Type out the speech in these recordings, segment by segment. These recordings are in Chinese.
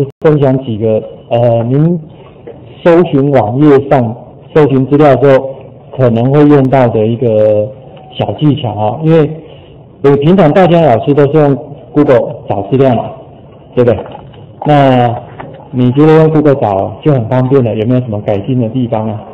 分享几个您搜寻网页上搜寻资料之后可能会用到的一个小技巧啊，因为平常大家老师都是用 Google 找资料嘛，对不对？那你觉得用 Google 找就很方便了，有没有什么改进的地方啊？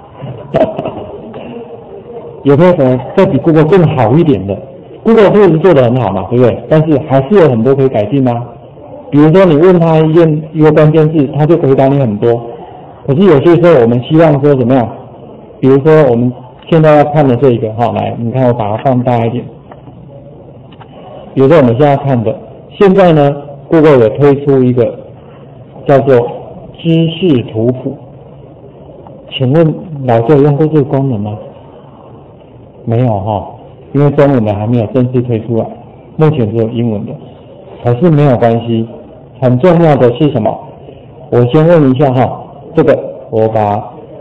有没有什么再比 Google 更好一点的？ Google 确实做得很好嘛，对不对？但是还是有很多可以改进啊。比如说你问他一个关键字，他就回答你很多。可是有些时候我们希望说怎么样？比如说我们现在要看的这一个，好，来，你看我把它放大一点。比如说我们现在看的，现在呢 ，Google 有推出一个叫做知识图谱。请问老师有用过这个功能吗？没有哈，因为中文的还没有正式推出来，目前只有英文的。可是没有关系，很重要的是什么？我先问一下哈，这个我把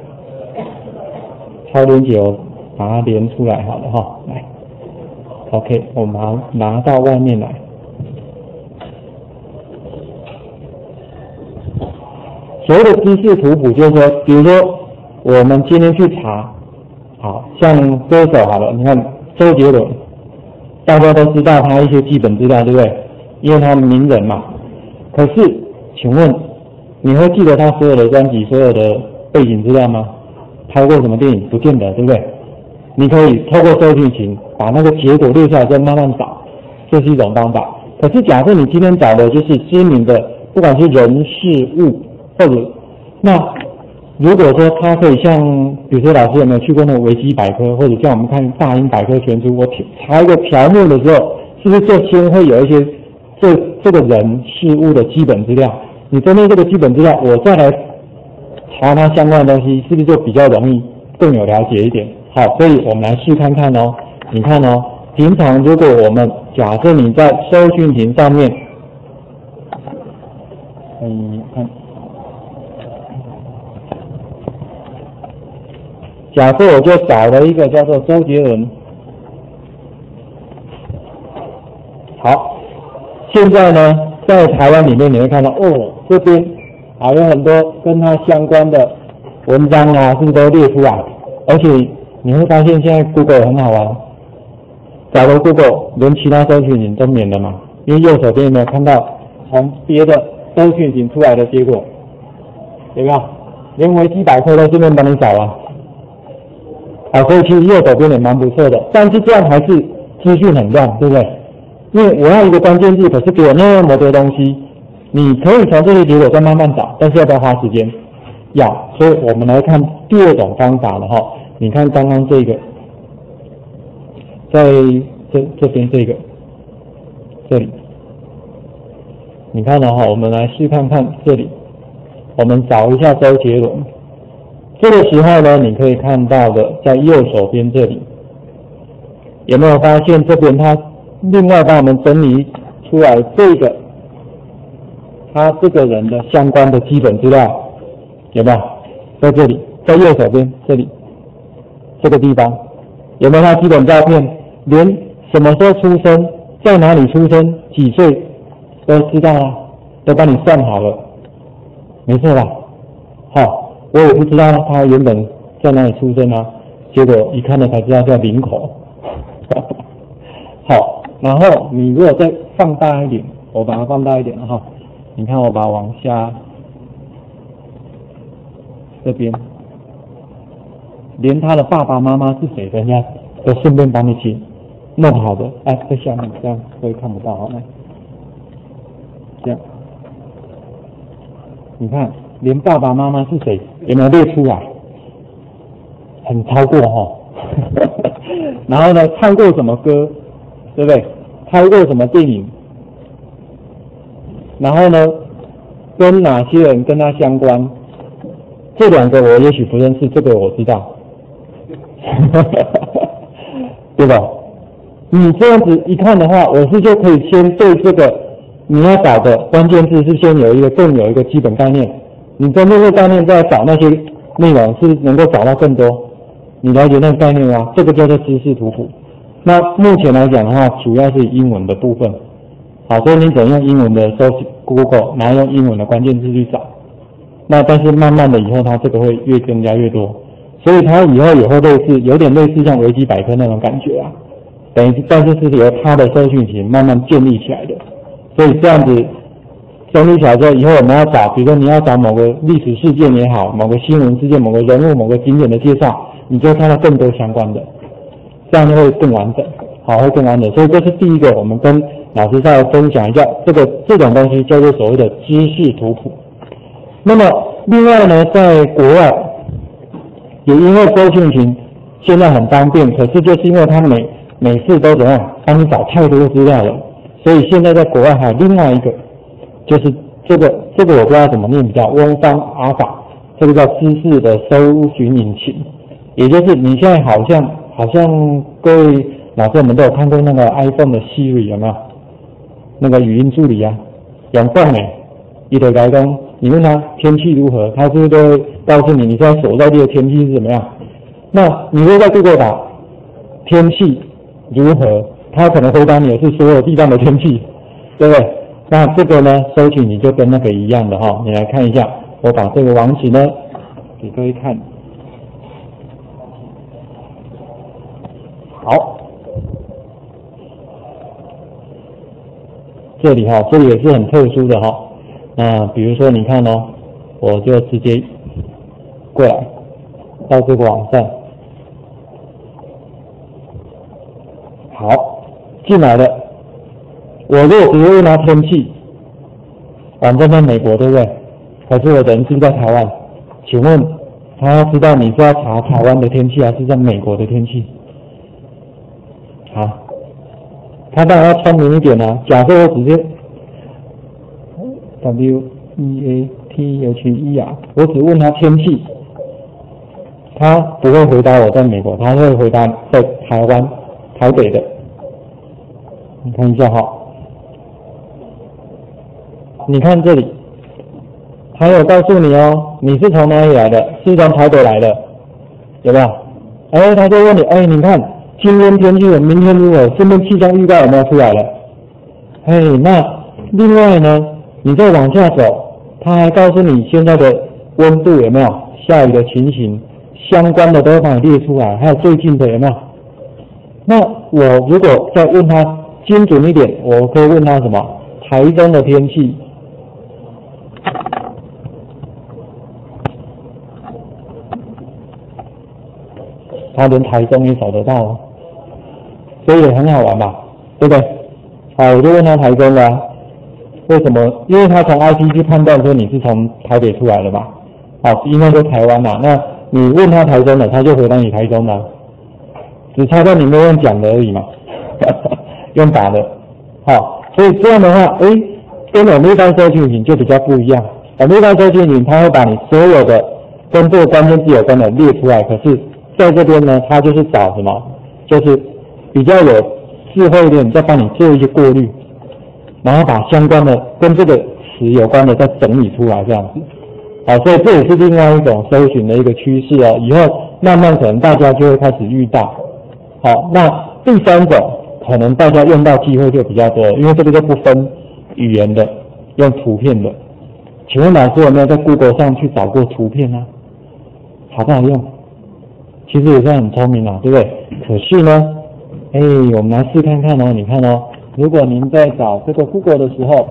超连结我把它连出来好了哈，来 ，OK， 我们把它拿到外面来。所谓的知识图谱就是说，比如说我们今天去查，好像歌手好了，你看周杰伦，大家都知道他一些基本资料，对不对？因为他名人嘛。可是，请问你会记得他所有的专辑、所有的背景资料吗？拍过什么电影？不见得，对不对？你可以透过搜寻引把那个结果列下来，再慢慢找，这是一种方法。可是假设你今天找的就是知名的，不管是人事物，或者那如果说它可以像，比如说老师有没有去过那个维基百科，或者像我们看大英百科全书，我查一个条目的时候，是不是就先会有一些这个人事物的基本资料？你针对这个基本资料，我再来查它相关的东西，是不是就比较容易更有了解一点？好，所以我们来试看看哦。你看哦，平常如果我们假设你在搜寻引上面，看。假设我就找了一个叫做周杰伦，好，现在呢，在台湾里面你会看到，哦，这边有很多跟他相关的文章啊，是不是都列出来？而且你会发现现在 Google 很好玩，找了 Google 连其他搜寻引都免了嘛，因为右手边有没有看到从别的搜寻引出来的结果？有没有？连维基百科都顺便帮你找啊。所以其实右手边也蛮不错的，但是这样还是资讯很乱，对不对？因为我要一个关键字，可是给我那么多东西，你可以从这些结果再慢慢找，但是要不要花时间？要，所以我们来看第二种方法了哈。你看刚刚这个，在这边这个，这里，你看了哈，我们来试看看这里，我们找一下周杰伦。这个时候呢，你可以看到的，在右手边这里，有没有发现这边它另外帮我们整理出来这个他这个人的相关的基本资料，有没有？在这里，在右手边这里这个地方，有没有他基本照片？连什么时候出生，在哪里出生，几岁都知道啊，都帮你算好了，没错吧？好。我也不知道他原本在哪里出生啊，结果一看了才知道叫林口。好，然后你如果再放大一点，我把它放大一点哈，你看我把它往下这边，连他的爸爸妈妈是谁，人家都顺便帮你写弄好的。在下面这样会看不到啊，来，这样，你看。连爸爸妈妈是谁有没有列出来？很超过齁。然后呢，唱过什么歌，对不对？拍过什么电影？然后呢，跟哪些人跟他相关？这两个我也许不认识，这个我知道，对吧？你这样子一看的话，我是就可以先对这个你要找的关键字是先有一个更有一个基本概念。你针对这个概念再找那些内容，是能够找到更多。你了解那个概念吗？这个叫做知识图谱。那目前来讲的话，主要是英文的部分。好，所以你只能用英文的 Google，然后用英文的关键字去找。那但是慢慢的以后，它这个会越增加越多，所以它以后也会类似，有点类似像维基百科那种感觉啊。等于但是是由它的搜寻引擎慢慢建立起来的。所以这样子建立起来之后，以后我们要找，比如说你要找某个历史事件也好，某个新闻事件、某个人物、某个景点的介绍，你就会看到更多相关的，这样就会更完整，好，会更完整。所以这是第一个，我们跟老师再来分享一下这种东西叫做所谓的知识图谱。那么另外呢，在国外也因为搜寻引擎现在很方便，可是就是因为它每次都怎样帮你找太多资料了，所以现在在国外还有另外一个，就是这个我不知道怎么念，比较翁方阿法，这个叫知识的搜寻引擎。也就是你现在好像各位老师我们都有看过那个 iPhone 的 Siri 有没有？那个语音助理啊，用讲的，他就来讲，你问他天气如何，他是不是都会告诉你你现在所在地的天气是怎么样？那你如果在 Google 打天气如何，他可能回答你的是所有地方的天气，对不对？那这个呢，搜寻你就跟那个一样的哈，你来看一下，我把这个网址呢给各位看。好，这里这里也是很特殊的哈。那比如说你看哦，我就直接过来到这个网站，好，进来了。我如果直接问他天气，网站在美国对不对？可是我人是在台湾，请问他要知道你是要查台湾的天气还是在美国的天气？好，他当然要聪明一点啊。假设我直接 WEATHE 啊，我只问他天气，他不会回答我在美国，他会回答在台湾台北的。你看一下哈，你看这里，还有告诉你哦，你是从哪里来的？是从台北来的，有没有？哎，他就问你，哎，你看今天天气的，明天如何？顺便气象预告有没有出来了？哎，那另外呢，你再往下走，他还告诉你现在的温度有没有？下雨的情形，相关的都会帮你列出来，还有最近的有没有？那我如果再问他精准一点，我可以问他什么？台中的天气。他连台中也找得到哦，所以也很好玩吧，对不对？好，我就问他台中的啊，为什么？因为他从 IP 去判断说你是从台北出来的嘛，好，应该说台湾嘛。那你问他台中的，他就回答你台中的，只差在你没有用讲的而已嘛，用打的。好，所以这样的话，跟我们一般搜寻引擎就比较不一样。我们一般搜寻引擎，它会把你所有的跟这个关键字有关的列出来，可是在这边呢，它就是找什么？就是比较有智慧一点，再帮你做一些过滤，然后把相关的跟这个词有关的再整理出来，这样子。好，所以这也是另外一种搜寻的一个趋势哦。以后慢慢可能大家就会开始遇到。好，那第三种可能大家用到机会就比较多，因为这个就不分语言的，用图片的。请问老师有没有在 Google 上去找过图片啊？好不好用？其实也算很聪明啦，对不对？可是呢，我们来试看看哦。你看哦，如果您在找这个 Google 的时候，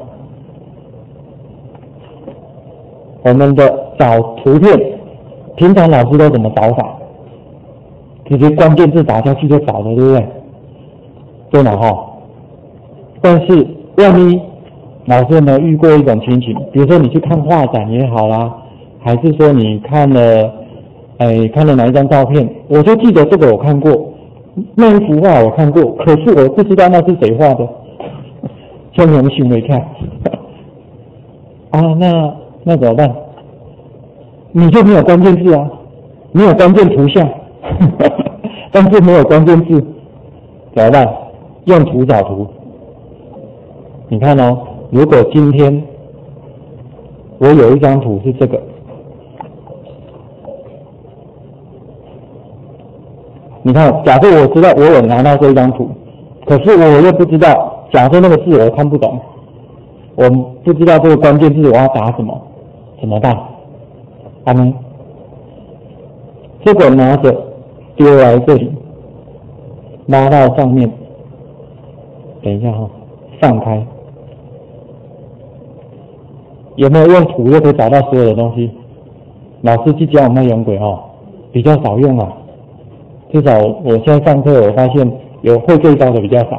我们的找图片，平常老师都怎么找法？直接关键字打下去就找了，对不对？对嘛哈？但是万一老师有没有遇过一种情形，比如说你去看画展也好啦，还是说你看了哪一张照片，我就记得这个我看过，那一幅画我看过，可是我不知道那是谁画的，就用行为看啊，那怎么办？你就没有关键字啊，没有关键图像，但是没有关键字，怎么办？用图找图。你看哦，如果今天我有一张图是这个。你看，假设我知道我有拿到这一张图，可是我又不知道，假设那个字我看不懂， 我们不知道这个关键字我要打什么，怎么办？好吗？这个拿着丢来这里，拉到上面，等一下哈，放开，有没有用图就可以找到所有的东西？老师去教我们那洋鬼比较少用啊，至少我现在上课我发现有会这一招的比较少。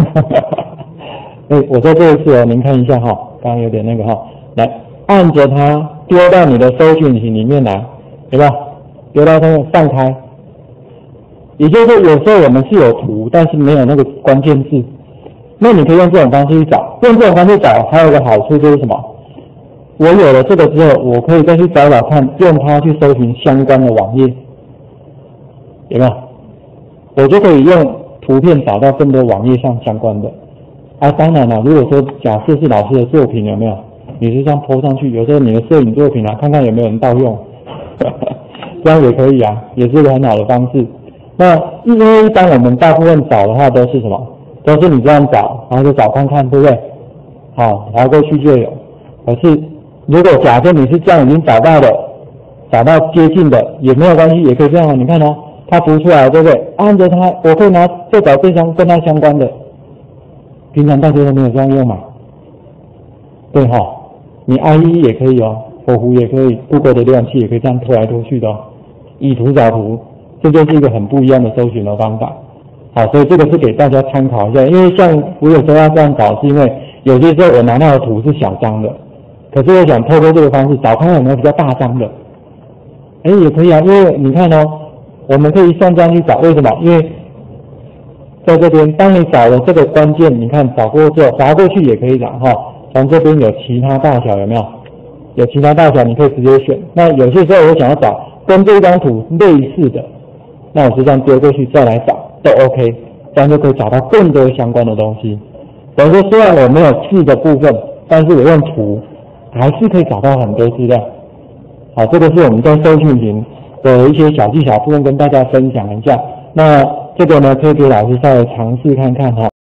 我再做一次您看一下刚刚有点那个来按着它丢到你的搜寻引擎里面来，对吧？丢到上面放开，也就是说有时候我们是有图，但是没有那个关键字，那你可以用这种方式去找。用这种方式找还有一个好处就是什么？我有了这个之后，我可以再去找找看，用它去搜寻相关的网页，有没有？我就可以用图片找到更多网页上相关的。当然了，如果说假设是老师的作品，有没有？你就这样 po 上去，有时候你的摄影作品看看有没有人盗用，这样也可以啊，也是个很好的方式。那因为一般我们大部分找的话都是什么？都是你这样找，然后就找看看，对不对？滑过去就有。可是如果假设你是这样已经找到了，找到接近的也没有关系，也可以这样你看它浮出来，对不对？按着它，我可以再找这张跟它相关的。平常大家都没有这样用嘛？对你 IE 也可以火狐也可以 ，Google 的浏览器也可以这样拖来拖去的以图找图，这就是一个很不一样的搜寻的方法。所以这个是给大家参考一下，因为像我有时候要这样找，是因为有些时候我拿到的图是小张的，可是我想透过这个方式找看看有没有比较大张的。也可以啊，因为你看我们可以像这样去找，为什么？因为在这边，当你找了这个关键，你看找过之后，滑过去也可以找从这边有其他大小有没有？有其他大小你可以直接选。那有些时候我想要找跟这张图类似的，那我就这样丢过去再来找都 OK， 这样就可以找到更多相关的东西。等于说虽然我没有字的部分，但是我用图还是可以找到很多资料。这个是我们在搜寻引擎的一些小技巧部分跟大家分享一下。那这个呢，可以给老师稍微尝试看看